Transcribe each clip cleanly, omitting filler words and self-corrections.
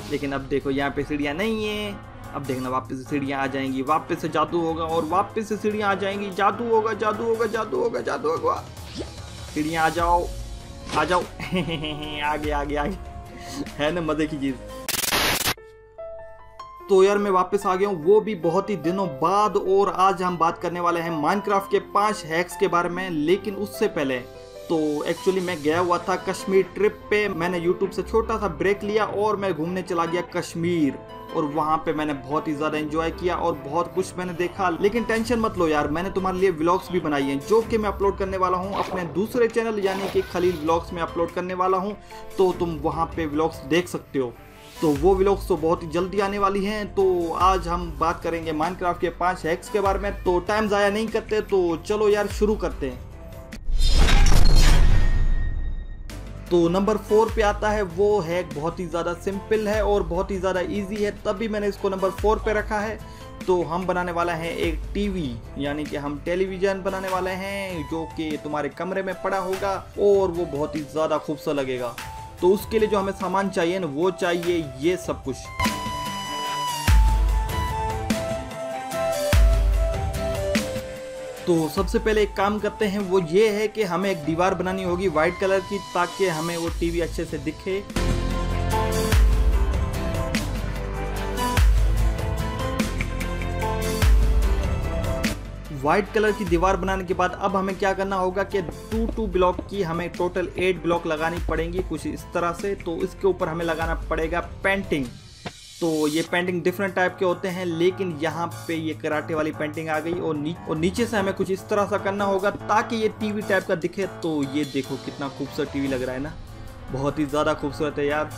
लेकिन अब देखो यहाँ पे सीढ़ियाँ नहीं है। अब देखना वापस से सीढ़ियाँ आ जाएंगी, वापस से जादू होगा और वापस से सीढ़ियाँ आ जाएंगी। जादू होगा, जादू होगा, जादू होगा, जादू होगा। सीढ़ियाँ आ जाओ, आ जाओ। आगे आगे आगे, है ना मजे की चीज। तो यार मैं वापस आ गया हूँ, वो भी बहुत ही दिनों बाद। और आज हम बात करने वाले हैं माइनक्राफ्ट के 5 हैक्स के बारे में। लेकिन उससे पहले तो एक्चुअली मैं गया हुआ था कश्मीर ट्रिप पे। मैंने यूट्यूब से छोटा सा ब्रेक लिया और मैं घूमने चला गया कश्मीर। और वहाँ पे मैंने बहुत ही ज़्यादा एंजॉय किया और बहुत कुछ मैंने देखा। लेकिन टेंशन मत लो यार, मैंने तुम्हारे लिए व्लॉग्स भी बनाई हैं जो कि मैं अपलोड करने वाला हूँ अपने दूसरे चैनल यानी कि खलील व्लॉग्स में अपलोड करने वाला हूँ। तो तुम वहाँ पे व्लॉग्स देख सकते हो। तो वो व्लॉग्स तो बहुत ही जल्दी आने वाली हैं। तो आज हम बात करेंगे माइनक्राफ्ट के 5 हैक्स के बारे में। तो टाइम ज़ाया नहीं करते, तो चलो यार शुरू करते हैं। तो नंबर 4 पे आता है, वो हैक बहुत ही ज़्यादा सिंपल है और बहुत ही ज़्यादा इजी है, तभी मैंने इसको नंबर 4 पे रखा है। तो हम बनाने वाला है एक टीवी, यानी कि हम टेलीविज़न बनाने वाले हैं जो कि तुम्हारे कमरे में पड़ा होगा और वो बहुत ही ज़्यादा खूबसूरत लगेगा। तो उसके लिए जो हमें सामान चाहिए ना, वो चाहिए ये सब कुछ। तो सबसे पहले एक काम करते हैं, वो ये है कि हमें एक दीवार बनानी होगी वाइट कलर की, ताकि हमें वो टीवी अच्छे से दिखे। वाइट कलर की दीवार बनाने के बाद अब हमें क्या करना होगा कि 2 ब्लॉक की हमें टोटल 8 ब्लॉक लगानी पड़ेंगी कुछ इस तरह से। तो इसके ऊपर हमें लगाना पड़ेगा पेंटिंग। तो ये पेंटिंग डिफरेंट टाइप के होते हैं, लेकिन यहाँ पे ये कराटे वाली पेंटिंग आ गई। और नीचे से हमें कुछ इस तरह सा करना होगा ताकि ये टीवी टाइप का दिखे। तो ये देखो कितना खूबसूरत टीवी लग रहा है ना, बहुत ही ज़्यादा खूबसूरत है यार।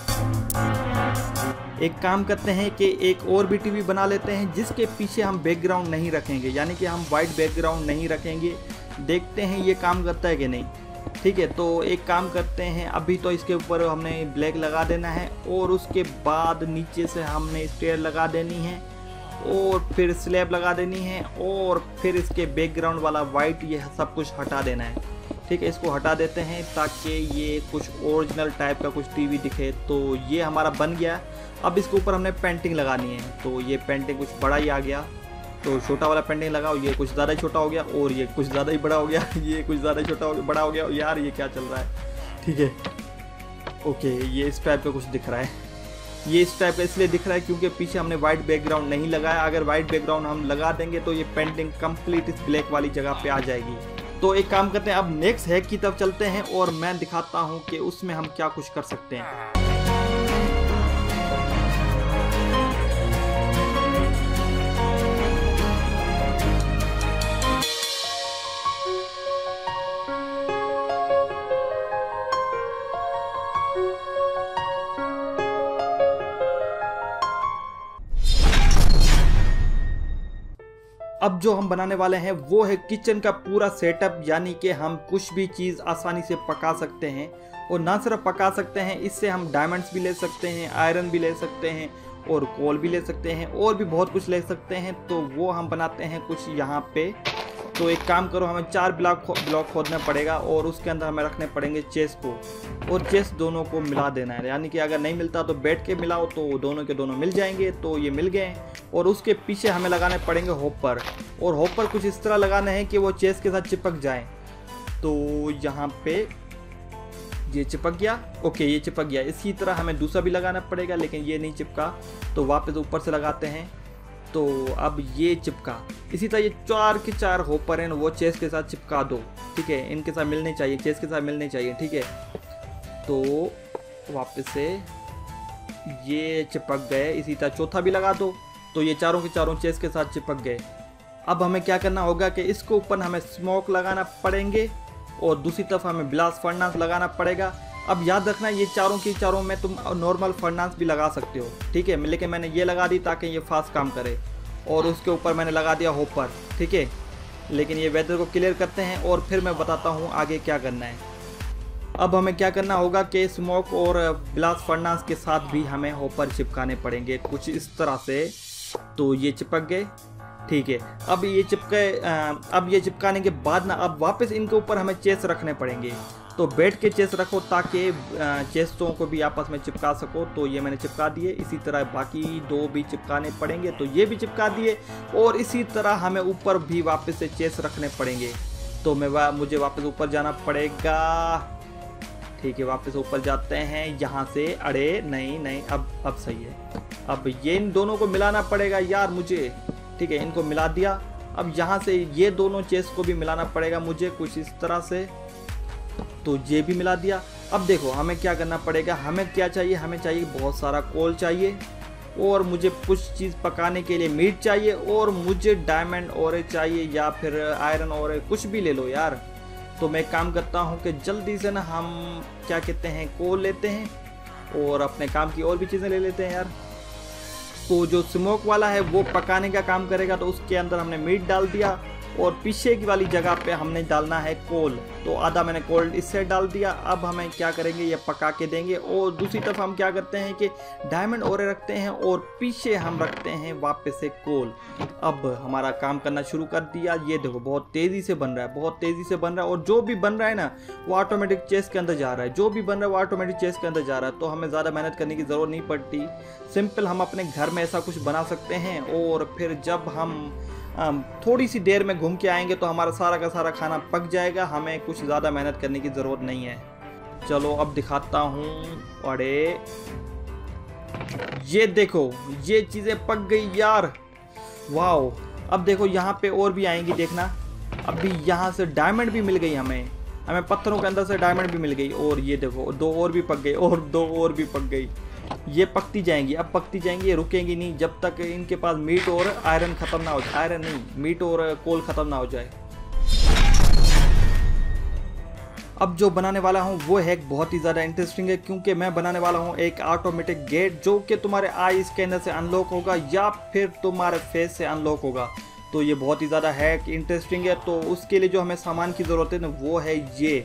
एक काम करते हैं कि एक और भी टीवी बना लेते हैं जिसके पीछे हम बैकग्राउंड नहीं रखेंगे, यानी कि हम वाइट बैकग्राउंड नहीं रखेंगे। देखते हैं ये काम करता है कि नहीं। ठीक है, तो एक काम करते हैं, अभी तो इसके ऊपर हमने ब्लैक लगा देना है और उसके बाद नीचे से हमने स्टेयर लगा देनी है और फिर स्लैब लगा देनी है और फिर इसके बैकग्राउंड वाला वाइट ये सब कुछ हटा देना है। ठीक है, इसको हटा देते हैं ताकि ये कुछ ओरिजिनल टाइप का कुछ टीवी दिखे। तो ये हमारा बन गया। अब इसके ऊपर हमने पेंटिंग लगानी है। तो ये पेंटिंग कुछ बड़ा ही आ गया, तो छोटा वाला पेंटिंग लगाओ। ये कुछ ज़्यादा ही छोटा हो गया और ये कुछ ज़्यादा ही बड़ा हो गया। ये कुछ ज़्यादा ही छोटा हो गया, बड़ा हो गया यार, ये क्या चल रहा है। ठीक है, ओके, ये इस टाइप का कुछ दिख रहा है। ये इस टाइप का इसलिए दिख रहा है क्योंकि पीछे हमने वाइट बैकग्राउंड नहीं लगाया। अगर वाइट बैकग्राउंड हम लगा देंगे तो ये पेंटिंग कंप्लीट इस ब्लैक वाली जगह पे आ जाएगी। तो एक काम करते हैं, अब नेक्स्ट हैक की तरफ चलते हैं और मैं दिखाता हूँ कि उसमें हम क्या कुछ कर सकते हैं। अब जो हम बनाने वाले हैं वो है किचन का पूरा सेटअप, यानी कि हम कुछ भी चीज़ आसानी से पका सकते हैं। और ना सिर्फ पका सकते हैं, इससे हम डायमंड्स भी ले सकते हैं, आयरन भी ले सकते हैं और कोल भी ले सकते हैं और भी बहुत कुछ ले सकते हैं। तो वो हम बनाते हैं कुछ यहाँ पे। तो एक काम करो, हमें 4 ब्लॉक खोदना पड़ेगा और उसके अंदर हमें रखने पड़ेंगे चेस्ट को, और चेस्ट दोनों को मिला देना है। यानी कि अगर नहीं मिलता तो बैठ के मिलाओ, तो दोनों के दोनों मिल जाएंगे। तो ये मिल गए। और उसके पीछे हमें लगाने पड़ेंगे हॉपर, और हॉपर कुछ इस तरह लगाना है कि वो चेस्ट के साथ चिपक जाए। तो यहाँ पे ये चिपक गया। ओके, ये चिपक गया। इसी तरह हमें दूसरा भी लगाना पड़ेगा, लेकिन ये नहीं चिपका, तो वापस ऊपर से लगाते हैं। तो अब ये चिपका। इसी तरह ये 4 के 4 हॉपर हैं, वो चेस्ट के साथ चिपका दो। ठीक है, इनके साथ मिलने चाहिए, चेस्ट के साथ मिलने चाहिए। ठीक है, तो वापस से ये चिपक गए। इसी तरह चौथा भी लगा दो। तो ये चारों के चारों चेस्ट के साथ चिपक गए। अब हमें क्या करना होगा कि इसके ऊपर हमें स्मोक लगाना पड़ेंगे और दूसरी तरफ हमें ब्लास्ट फर्नेस लगाना पड़ेगा। अब याद रखना, ये चारों की चारों में तुम नॉर्मल फर्नेस भी लगा सकते हो। ठीक है, लेकिन मैंने ये लगा दी ताकि ये फास्ट काम करे। और उसके ऊपर मैंने लगा दिया हॉपर। ठीक है, लेकिन ये वेदर को क्लियर करते हैं और फिर मैं बताता हूँ आगे क्या करना है। अब हमें क्या करना होगा कि स्मोक और ब्लास्ट फर्नेस के साथ भी हमें हॉपर चिपकाने पड़ेंगे कुछ इस तरह से। तो ये चिपक गए। ठीक है, अब ये चिपकाने के बाद ना, अब वापस इनके ऊपर हमें चेस्ट रखने पड़ेंगे। तो बैठ के चेस्ट रखो ताकि चेस्टों को भी आपस में चिपका सको। तो ये मैंने चिपका दिए। इसी तरह बाकी 2 भी चिपकाने पड़ेंगे, तो ये भी चिपका दिए। और इसी तरह हमें ऊपर भी वापस से चेस्ट रखने पड़ेंगे। तो मुझे वापस ऊपर जाना पड़ेगा। ठीक है, वापस ऊपर जाते हैं यहाँ से। अरे नहीं, अब सही है। अब ये इन दोनों को मिलाना पड़ेगा यार मुझे। ठीक है, इनको मिला दिया। अब यहाँ से ये दोनों चेस्ट को भी मिलाना पड़ेगा मुझे कुछ इस तरह से। तो ये भी मिला दिया। अब देखो हमें क्या करना पड़ेगा। हमें क्या चाहिए, हमें चाहिए बहुत सारा कोल चाहिए, और मुझे कुछ चीज़ पकाने के लिए मीट चाहिए, और मुझे डायमंड ओरे चाहिए या फिर आयरन ओरे, कुछ भी ले लो यार। तो मैं काम करता हूँ कि जल्दी से ना हम क्या कहते हैं कोल लेते हैं और अपने काम की और भी चीज़ें ले लेते हैं यार। तो जो स्मोक वाला है वो पकाने का काम करेगा, तो उसके अंदर हमने मीट डाल दिया, और पीछे की वाली जगह पे हमने डालना है कोल। तो आधा मैंने कोल इससे डाल दिया। अब हमें क्या करेंगे, ये पका के देंगे। और दूसरी तरफ हम क्या करते हैं कि डायमंड ओरे रखते हैं, और पीछे हम रखते हैं वापस से कोल। अब हमारा काम करना शुरू कर दिया। ये देखो बहुत तेज़ी से बन रहा है, बहुत तेज़ी से बन रहा है। और जो भी बन रहा है ना वो ऑटोमेटिक चेस्ट के अंदर जा रहा है, जो भी बन रहा है वो ऑटोमेटिक चेस्ट के अंदर जा रहा है। तो हमें ज़्यादा मेहनत करने की ज़रूरत नहीं पड़ती। सिंपल हम अपने घर में ऐसा कुछ बना सकते हैं, और फिर जब हम थोड़ी सी देर में घूम के आएंगे तो हमारा सारा का सारा खाना पक जाएगा। हमें कुछ ज़्यादा मेहनत करने की ज़रूरत नहीं है। चलो अब दिखाता हूँ। अरे ये देखो ये चीज़ें पक गई यार, वाओ। अब देखो यहाँ पे और भी आएंगी, देखना। अभी यहाँ से डायमंड भी मिल गई हमें पत्थरों के अंदर से डायमंड भी मिल गई। और ये देखो 2 और भी पक गई, और 2 और भी पक गई। ये पकती जाएंगी, अब पकती जाएंगी, ये रुकेंगी नहीं जब तक इनके पास मीट और आयरन खत्म ना हो जाए। आयरन नहीं, मीट और कोल खत्म ना हो जाए। अब जो बनाने वाला हूँ वो है बहुत ही ज़्यादा इंटरेस्टिंग है, क्योंकि मैं बनाने वाला हूँ एक ऑटोमेटिक गेट जो कि तुम्हारे आई स्कैनर से अनलॉक होगा या फिर तुम्हारे फेस से अनलॉक होगा। तो ये बहुत ही ज़्यादा है कि इंटरेस्टिंग है। तो उसके लिए जो हमें सामान की ज़रूरत है ना वो है ये।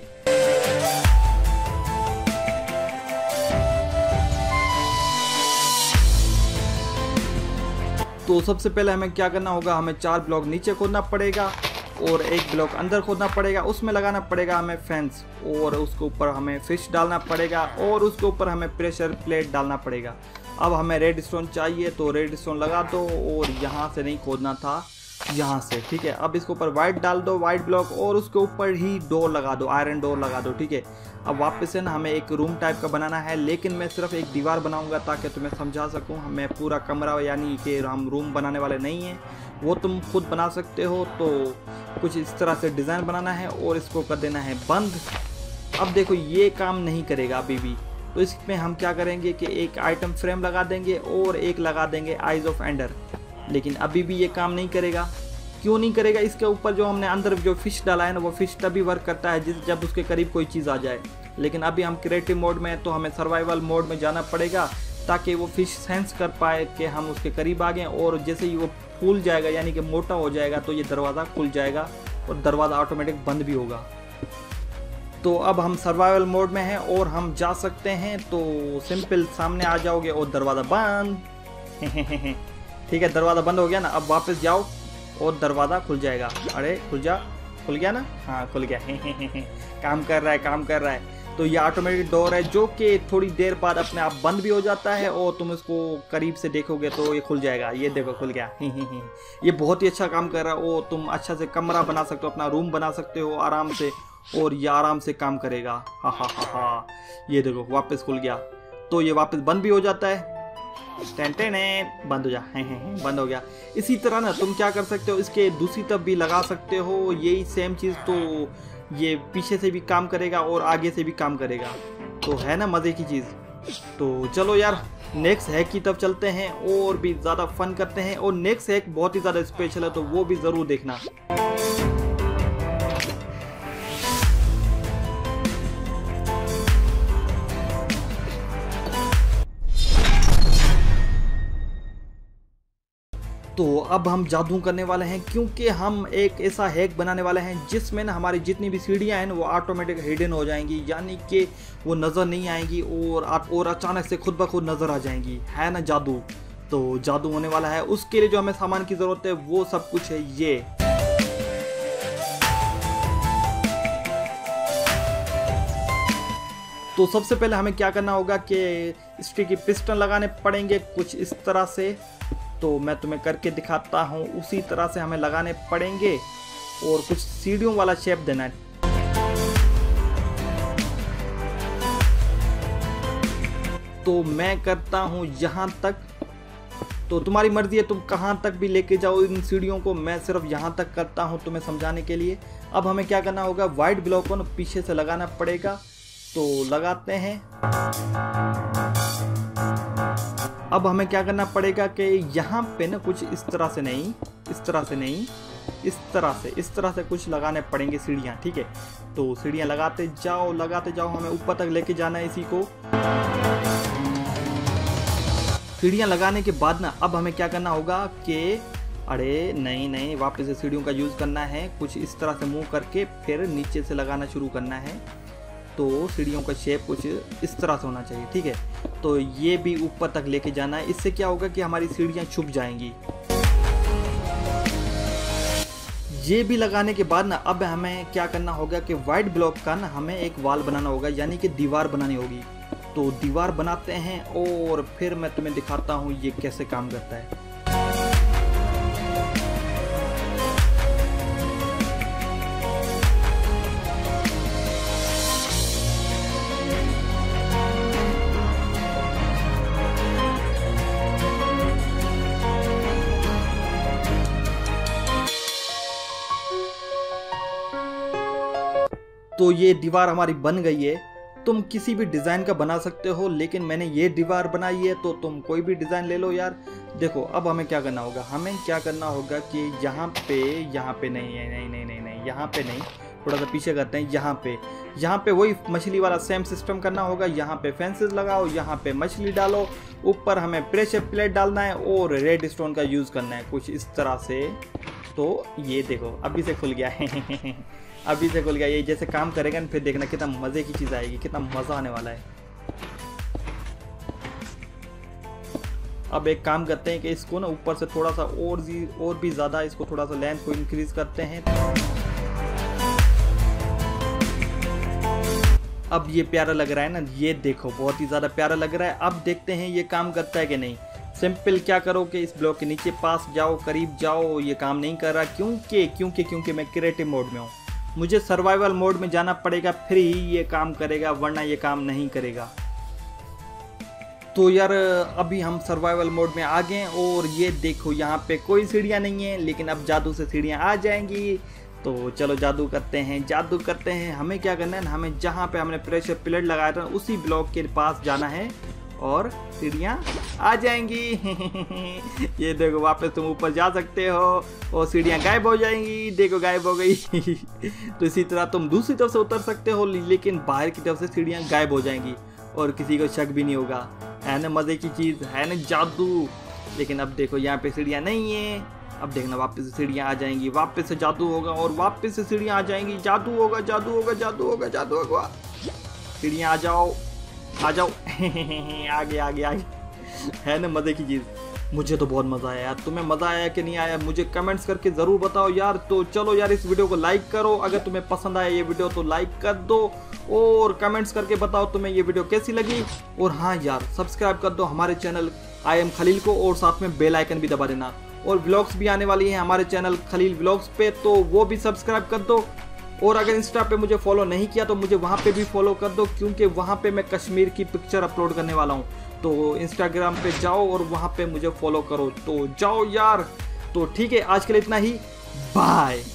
तो सबसे पहले हमें क्या करना होगा, हमें 4 ब्लॉक नीचे खोदना पड़ेगा और 1 ब्लॉक अंदर खोदना पड़ेगा। उसमें लगाना पड़ेगा हमें फेंस, और उसके ऊपर हमें फिश डालना पड़ेगा, और उसके ऊपर हमें प्रेशर प्लेट डालना पड़ेगा। अब हमें रेड स्टोन चाहिए, तो रेड स्टोन लगा दो, और यहाँ से नहीं खोदना था, यहाँ से। ठीक है, अब इसके ऊपर वाइट डाल दो, वाइट ब्लॉक, और उसके ऊपर ही डोर लगा दो, आयरन डोर लगा दो। ठीक है, अब वापस से ना हमें एक रूम टाइप का बनाना है, लेकिन मैं सिर्फ एक दीवार बनाऊंगा ताकि तुम्हें समझा सकूं। हमें पूरा कमरा यानी कि हम रूम बनाने वाले नहीं हैं, वो तुम खुद बना सकते हो। तो कुछ इस तरह से डिज़ाइन बनाना है और इसको कर देना है बंद। अब देखो ये काम नहीं करेगा अभी भी, तो इसमें हम क्या करेंगे कि एक आइटम फ्रेम लगा देंगे और एक लगा देंगे आइज ऑफ एंडर, लेकिन अभी भी ये काम नहीं करेगा। क्यों नहीं करेगा, इसके ऊपर जो हमने अंदर जो फिश डाला है ना वो फिश तभी वर्क करता है जब उसके करीब कोई चीज़ आ जाए। लेकिन अभी हम क्रिएटिव मोड में हैं, तो हमें सर्वाइवल मोड में जाना पड़ेगा ताकि वो फिश सेंस कर पाए कि हम उसके करीब आ गए। और जैसे ही वो फूल जाएगा यानी कि मोटा हो जाएगा तो ये दरवाज़ा खुल जाएगा और दरवाज़ा ऑटोमेटिक बंद भी होगा। तो अब हम सर्वाइवल मोड में हैं और हम जा सकते हैं। तो सिंपल सामने आ जाओगे और दरवाज़ा बंद। ठीक है, दरवाज़ा बंद हो गया ना। अब वापस जाओ और दरवाज़ा खुल जाएगा। अरे खुल गया ना, हाँ खुल गया। काम कर रहा है। तो ये ऑटोमेटिक डोर है जो कि थोड़ी देर बाद अपने आप बंद भी हो जाता है, और तुम इसको करीब से देखोगे तो ये खुल जाएगा। ये देखो खुल गया। ये बहुत ही अच्छा काम कर रहा है। वो तुम अच्छा से कमरा बना सकते हो, अपना रूम बना सकते हो आराम से, और ये आराम से काम करेगा। हा। ये देखो वापस खुल गया, तो ये वापस बंद भी हो जाता है। बंद हो जा। बंद हो गया। इसी तरह ना तुम क्या कर सकते हो, इसके दूसरी तरफ भी लगा सकते हो यही सेम चीज़। तो ये पीछे से भी काम करेगा और आगे से भी काम करेगा। तो है ना मज़े की चीज़। तो चलो यार नेक्स्ट हैक की तरफ चलते हैं और भी ज़्यादा फन करते हैं। और नेक्स्ट हैक बहुत ही ज़्यादा स्पेशल है, तो वो भी ज़रूर देखना। तो अब हम जादू करने वाले हैं, क्योंकि हम एक ऐसा हैक बनाने वाले हैं जिसमें ना हमारी जितनी भी सीढ़ियाँ हैं वो ऑटोमेटिक हिडन हो जाएंगी, यानी कि वो नज़र नहीं आएंगी और अचानक से खुद ब खुद नज़र आ जाएंगी। है ना जादू। तो जादू होने वाला है, उसके लिए जो हमें सामान की ज़रूरत है वो सब कुछ है ये। तो सबसे पहले हमें क्या करना होगा कि इसके की पिस्टन लगाने पड़ेंगे कुछ इस तरह से। तो मैं तुम्हें करके दिखाता हूँ, उसी तरह से हमें लगाने पड़ेंगे और कुछ सीढ़ियों वाला शेप देना है। तो मैं करता हूँ यहाँ तक, तो तुम्हारी मर्जी है तुम कहाँ तक भी लेके जाओ इन सीढ़ियों को, मैं सिर्फ यहाँ तक करता हूँ तुम्हें समझाने के लिए। अब हमें क्या करना होगा, वाइट ब्लॉक को पीछे से लगाना पड़ेगा। तो लगाते हैं। अब हमें क्या करना पड़ेगा कि यहाँ पे ना कुछ इस तरह से नहीं, इस तरह से नहीं, इस तरह से कुछ लगाने पड़ेंगे सीढ़ियाँ, ठीक है। तो सीढ़ियाँ लगाते जाओ, हमें ऊपर तक लेके जाना है इसी को। सीढ़ियाँ लगाने के बाद ना अब हमें क्या करना होगा कि अरे नहीं, वापस से सीढ़ियों का यूज़ करना है, कुछ इस तरह से मूव करके फिर नीचे से लगाना शुरू करना है। तो सीढ़ियों का शेप कुछ इस तरह से होना चाहिए, ठीक है। तो ये भी ऊपर तक लेके जाना है, इससे क्या होगा कि हमारी सीढ़ियाँ छुप जाएंगी। ये भी लगाने के बाद ना अब हमें क्या करना होगा कि वाइट ब्लॉक का ना हमें एक वाल बनाना होगा, यानी कि दीवार बनानी होगी। तो दीवार बनाते हैं और फिर मैं तुम्हें दिखाता हूँ ये कैसे काम करता है। तो ये दीवार हमारी बन गई है। तुम किसी भी डिज़ाइन का बना सकते हो, लेकिन मैंने ये दीवार बनाई है तो तुम कोई भी डिज़ाइन ले लो यार। देखो अब हमें क्या करना होगा, कि यहाँ पे नहीं, यहाँ पे नहीं, थोड़ा सा पीछे करते हैं। यहाँ पे वही मछली वाला सेम सिस्टम करना होगा। यहाँ पे फेंसेस लगाओ, यहाँ पे मछली डालो, ऊपर हमें प्रेशर प्लेट डालना है और रेड स्टोन का यूज़ करना है कुछ इस तरह से। तो ये देखो अभी से खुल गया है अभी से खुल गया। ये जैसे काम करेगा ना फिर देखना कितना मज़े की चीज़ आएगी, कितना मज़ा आने वाला है। अब एक काम करते हैं कि इसको ना ऊपर से थोड़ा सा और भी ज़्यादा इसको थोड़ा सा लेंथ को इंक्रीज करते हैं। अब ये प्यारा लग रहा है ना, ये देखो बहुत ही ज़्यादा प्यारा लग रहा है। अब देखते हैं ये काम करता है कि नहीं। सिंपल क्या करो कि इस ब्लॉक के नीचे पास जाओ, करीब जाओ। ये काम नहीं कर रहा क्योंकि मैं क्रिएटिव मोड में हूँ। मुझे सर्वाइवल मोड में जाना पड़ेगा फिर ही ये काम करेगा, वरना ये काम नहीं करेगा। तो यार अभी हम सर्वाइवल मोड में आ गए और ये देखो यहाँ पे कोई सीढ़ियाँ नहीं है, लेकिन अब जादू से सीढ़ियाँ आ जाएंगी। तो चलो जादू करते हैं। हमें क्या करना है, हमें जहाँ पे हमने प्रेशर प्लेट लगाया था उसी ब्लॉक के पास जाना है और सीढ़ियाँ आ जाएंगी। ये देखो वापस तुम ऊपर जा सकते हो और सीढ़ियाँ गायब हो जाएंगी। देखो गायब हो गई। तो इसी तरह तुम दूसरी तरफ से उतर सकते हो, लेकिन बाहर की तरफ से सीढ़ियाँ गायब हो जाएंगी और किसी को शक भी नहीं होगा। है ना मज़े की चीज़, है ना जादू। लेकिन अब देखो यहाँ पे सीढ़ियाँ नहीं है। अब देखना वापस से सीढ़ियाँ आ जाएंगी, वापस से जादू होगा और वापस से सीढ़ियाँ आ जाएंगी। जादू होगा। सीढ़ियाँ आ जाओ। आगे। है ना मज़े की चीज़। मुझे तो बहुत मज़ा आया यार। तुम्हें मज़ा आया कि नहीं आया मुझे कमेंट्स करके ज़रूर बताओ यार। तो चलो यार इस वीडियो को लाइक करो, अगर तुम्हें पसंद आया ये वीडियो तो लाइक कर दो और कमेंट्स करके बताओ तुम्हें ये वीडियो कैसी लगी। और हाँ यार सब्सक्राइब कर दो हमारे चैनल आई एम खलील को और साथ में बेल आइकन भी दबा देना। और व्लॉग्स भी आने वाली हैं हमारे चैनल खलील व्लॉग्स पे, तो वो भी सब्सक्राइब कर दो। और अगर इंस्टा पे मुझे फॉलो नहीं किया तो मुझे वहाँ पे भी फॉलो कर दो, क्योंकि वहाँ पे मैं कश्मीर की पिक्चर अपलोड करने वाला हूँ। तो इंस्टाग्राम पे जाओ और वहाँ पे मुझे फॉलो करो। तो जाओ यार। तो ठीक है आज के लिए इतना ही, बाय।